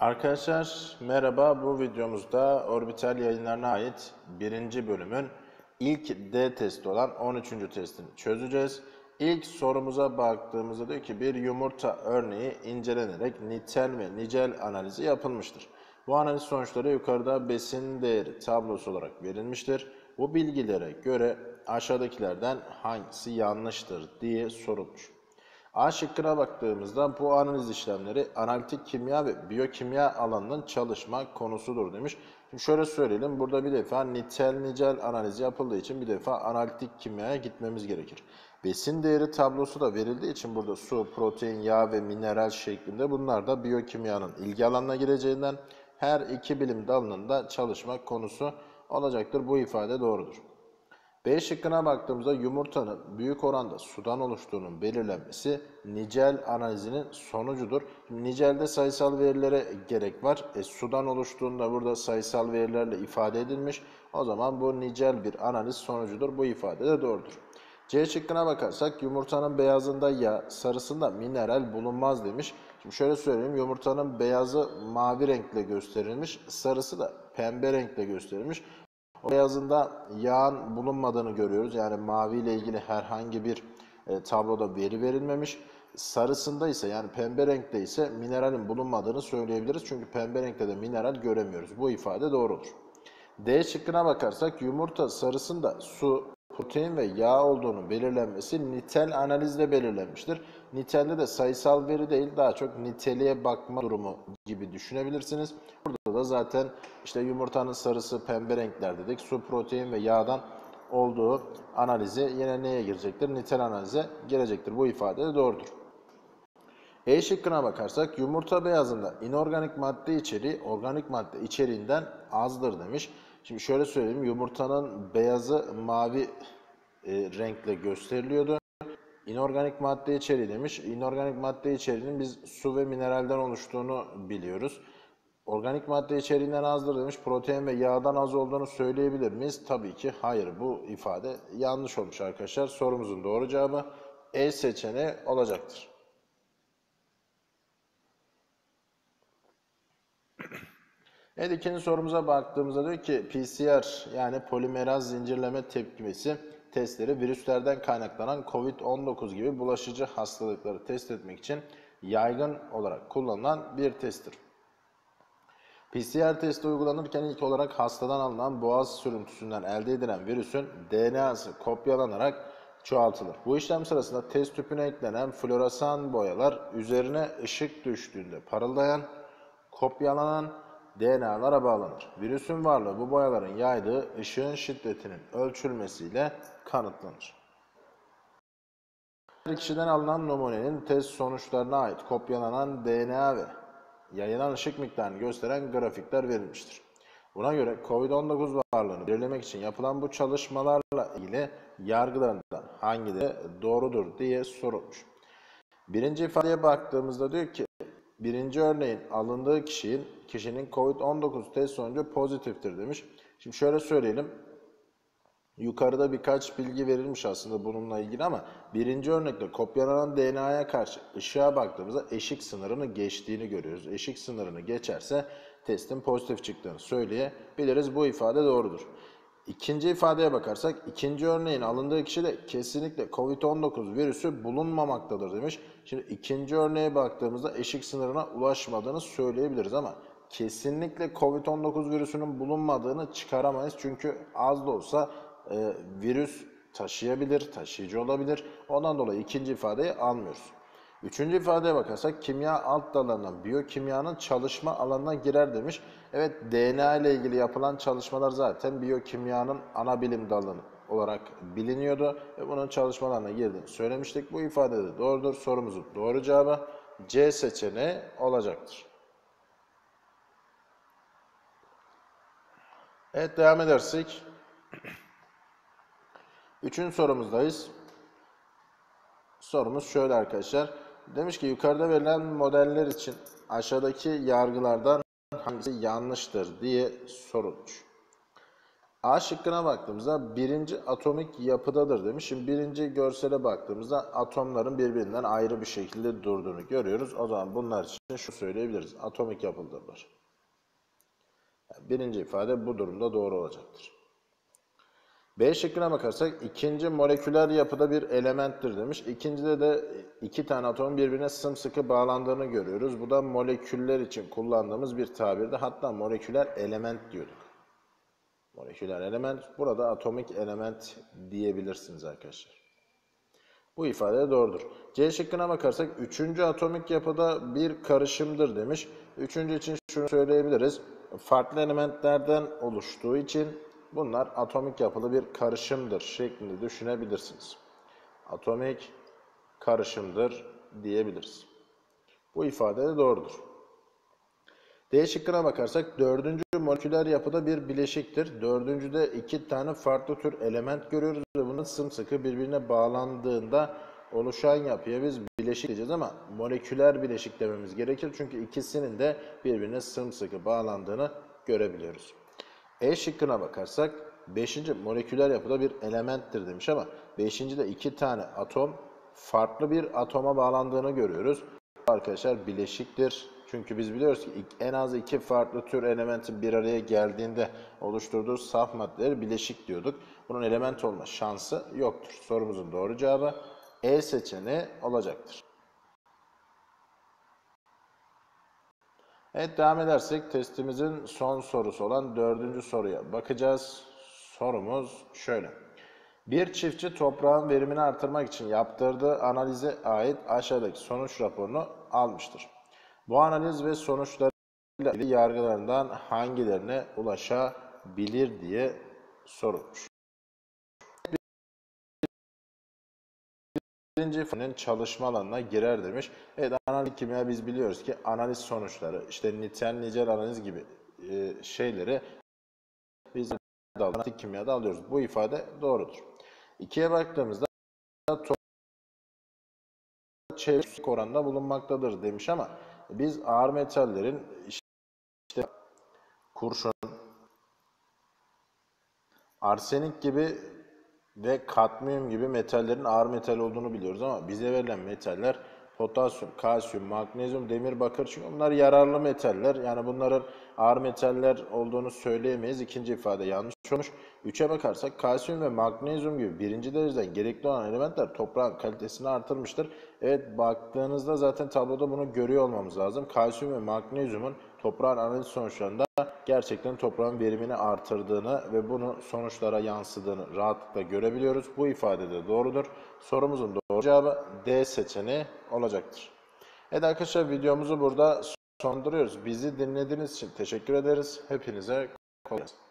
Arkadaşlar merhaba, bu videomuzda orbital yayınlarına ait birinci bölümün ilk D testi olan 13. testini çözeceğiz. İlk sorumuza baktığımızda diyor ki bir yumurta örneği incelenerek nitel ve nicel analizi yapılmıştır. Bu analiz sonuçları yukarıda besin değeri tablosu olarak verilmiştir. Bu bilgilere göre aşağıdakilerden hangisi yanlıştır diye sorulmuş. A şıkkına baktığımızda bu analiz işlemleri analitik kimya ve biyokimya alanının çalışma konusudur demiş. Şimdi şöyle söyleyelim, burada bir defa nitel nicel analizi yapıldığı için bir defa analitik kimyaya gitmemiz gerekir. Besin değeri tablosu da verildiği için burada su, protein, yağ ve mineral şeklinde bunlar da biyokimyanın ilgi alanına gireceğinden her iki bilim dalının da çalışma konusu olacaktır. Bu ifade doğrudur. B şıkkına baktığımızda yumurtanın büyük oranda sudan oluştuğunun belirlenmesi nicel analizinin sonucudur. Şimdi nicelde sayısal verilere gerek var. Sudan oluştuğunda burada sayısal verilerle ifade edilmiş. O zaman bu nicel bir analiz sonucudur. Bu ifade de doğrudur. C şıkkına bakarsak yumurtanın beyazında yağ, sarısında mineral bulunmaz demiş. Şimdi şöyle söyleyeyim, yumurtanın beyazı mavi renkle gösterilmiş, sarısı da pembe renkle gösterilmiş. O beyazında yağın bulunmadığını görüyoruz. Yani mavi ile ilgili herhangi bir tabloda veri verilmemiş. Sarısında ise yani pembe renkte ise mineralin bulunmadığını söyleyebiliriz. Çünkü pembe renkte de mineral göremiyoruz. Bu ifade doğrudur. D şıkkına bakarsak yumurta sarısında su, protein ve yağ olduğunu belirlenmesi nitel analizle belirlenmiştir. Nitelde de sayısal veri değil, daha çok niteliğe bakma durumu gibi düşünebilirsiniz. Burada da zaten işte yumurtanın sarısı pembe renkler dedik. Su, protein ve yağdan olduğu analizi yine neye girecektir? Nitel analize girecektir. Bu ifade de doğrudur. E şıkkına bakarsak yumurta beyazında inorganik madde içeriği organik madde içeriğinden azdır demiş. Şimdi şöyle söyleyeyim, yumurtanın beyazı mavi renkle gösteriliyordu. İnorganik madde içeriği demiş. İnorganik madde içeriğinin biz su ve mineralden oluştuğunu biliyoruz. Organik madde içeriğinden azdır demiş. Protein ve yağdan az olduğunu söyleyebilir miyiz? Tabii ki hayır. Bu ifade yanlış olmuş arkadaşlar. Sorumuzun doğru cevabı E seçeneği olacaktır. Evet, ikinci sorumuza baktığımızda diyor ki PCR yani polimeraz zincirleme tepkimesi testleri virüslerden kaynaklanan COVID-19 gibi bulaşıcı hastalıkları test etmek için yaygın olarak kullanılan bir testtir. PCR testi uygulanırken ilk olarak hastadan alınan boğaz sürüntüsünden elde edilen virüsün DNA'sı kopyalanarak çoğaltılır. Bu işlem sırasında test tüpüne eklenen floresan boyalar üzerine ışık düştüğünde parıldayan, kopyalanan DNA'lara bağlanır. Virüsün varlığı bu boyaların yaydığı ışığın şiddetinin ölçülmesiyle kanıtlanır. Her kişiden alınan numunenin test sonuçlarına ait kopyalanan DNA ve yayılan ışık miktarını gösteren grafikler verilmiştir. Buna göre COVID-19 varlığını belirlemek için yapılan bu çalışmalarla ilgili yargılarından hangileri doğrudur diye sorulmuş. Birinci ifadeye baktığımızda diyor ki, birinci örneğin alındığı kişinin COVID-19 test sonucu pozitiftir demiş. Şimdi şöyle söyleyelim. Yukarıda birkaç bilgi verilmiş aslında bununla ilgili ama birinci örnekte kopyalanan DNA'ya karşı ışığa baktığımızda eşik sınırını geçtiğini görüyoruz. Eşik sınırını geçerse testin pozitif çıktığını söyleyebiliriz. Bu ifade doğrudur. İkinci ifadeye bakarsak ikinci örneğin alındığı kişide kesinlikle COVID-19 virüsü bulunmamaktadır demiş. Şimdi ikinci örneğe baktığımızda eşik sınırına ulaşmadığını söyleyebiliriz ama kesinlikle COVID-19 virüsünün bulunmadığını çıkaramayız. Çünkü az da olsa virüs taşıyabilir, taşıyıcı olabilir. Ondan dolayı ikinci ifadeyi almıyoruz. Üçüncü ifadeye bakarsak kimya alt dallarından biyokimyanın çalışma alanına girer demiş. Evet, DNA ile ilgili yapılan çalışmalar zaten biyokimyanın ana bilim dalı olarak biliniyordu ve bunun çalışmalarına girdiğini söylemiştik. Bu ifade de doğrudur. Sorumuzun doğru cevabı C seçeneği olacaktır. Evet, devam edersek. Üçüncü sorumuzdayız. Sorumuz şöyle arkadaşlar. Demiş ki yukarıda verilen modeller için aşağıdaki yargılardan hangisi yanlıştır diye sorulmuş. A şıkkına baktığımızda birinci atomik yapıdadır demiş. Şimdi birinci görsele baktığımızda atomların birbirinden ayrı bir şekilde durduğunu görüyoruz. O zaman bunlar için şu söyleyebiliriz. Atomik yapıdadırlar. Yani birinci ifade bu durumda doğru olacaktır. B şıkkına bakarsak ikinci moleküler yapıda bir elementtir demiş. İkincide de iki tane atomun birbirine sımsıkı bağlandığını görüyoruz. Bu da moleküller için kullandığımız bir tabirdi. Hatta moleküler element diyorduk. Moleküler element, burada atomik element diyebilirsiniz arkadaşlar. Bu ifade doğrudur. C şıkkına bakarsak üçüncü atomik yapıda bir karışımdır demiş. Üçüncü için şunu söyleyebiliriz. Farklı elementlerden oluştuğu için bunlar atomik yapılı bir karışımdır şeklinde düşünebilirsiniz. Atomik karışımdır diyebiliriz. Bu ifade de doğrudur. D şıkkına bakarsak dördüncü moleküler yapıda bir bileşiktir. Dördüncüde iki tane farklı tür element görüyoruz ve bunun sımsıkı birbirine bağlandığında oluşan yapıya biz bileşik diyeceğiz ama moleküler bileşik dememiz gerekir. Çünkü ikisinin de birbirine sımsıkı bağlandığını görebiliyoruz. E şıkkına bakarsak 5. moleküler yapıda bir elementtir demiş ama 5.'de iki tane atom farklı bir atoma bağlandığını görüyoruz. Arkadaşlar bileşiktir. Çünkü biz biliyoruz ki en az iki farklı tür elementin bir araya geldiğinde oluşturduğu saf maddeleri bileşik diyorduk. Bunun element olma şansı yoktur. Sorumuzun doğru cevabı E seçeneği olacaktır. Evet, devam edersek testimizin son sorusu olan 4. soruya bakacağız. Sorumuz şöyle. Bir çiftçi toprağın verimini artırmak için yaptırdığı analize ait aşağıdaki sonuç raporunu almıştır. Bu analiz ve sonuçlarıyla ilgili yargılarından hangilerine ulaşabilir diye sorulmuş. Birinci ifadenin çalışma alanına girer demiş. Evet, analitik kimya biz biliyoruz ki analiz sonuçları, işte nitel nicel analiz gibi şeyleri biz analitik kimyada alıyoruz. Bu ifade doğrudur. İkiye baktığımızda çevre oranında bulunmaktadır demiş ama biz ağır metallerin işte kurşun, arsenik gibi ve kadmiyum gibi metallerin ağır metal olduğunu biliyoruz ama bize verilen metaller potasyum, kalsiyum, magnezyum, demir, bakır, çünkü bunlar yararlı metaller. Yani bunların ağır metaller olduğunu söyleyemeyiz. İkinci ifade yanlış olmuş. 3'e bakarsak kalsiyum ve magnezyum gibi birinci dereceden gerekli olan elementler toprağın kalitesini artırmıştır. Evet, baktığınızda zaten tabloda bunu görüyor olmamız lazım. Kalsiyum ve magnezyumun toprağın analiz sonuçlarında gerçekten toprağın verimini artırdığını ve bunu sonuçlara yansıdığını rahatlıkla görebiliyoruz. Bu ifade de doğrudur. Sorumuzun doğru cevabı D seçeneği olacaktır. Evet arkadaşlar, videomuzu burada sonlandırıyoruz. Bizi dinlediğiniz için teşekkür ederiz. Hepinize kolay gelsin.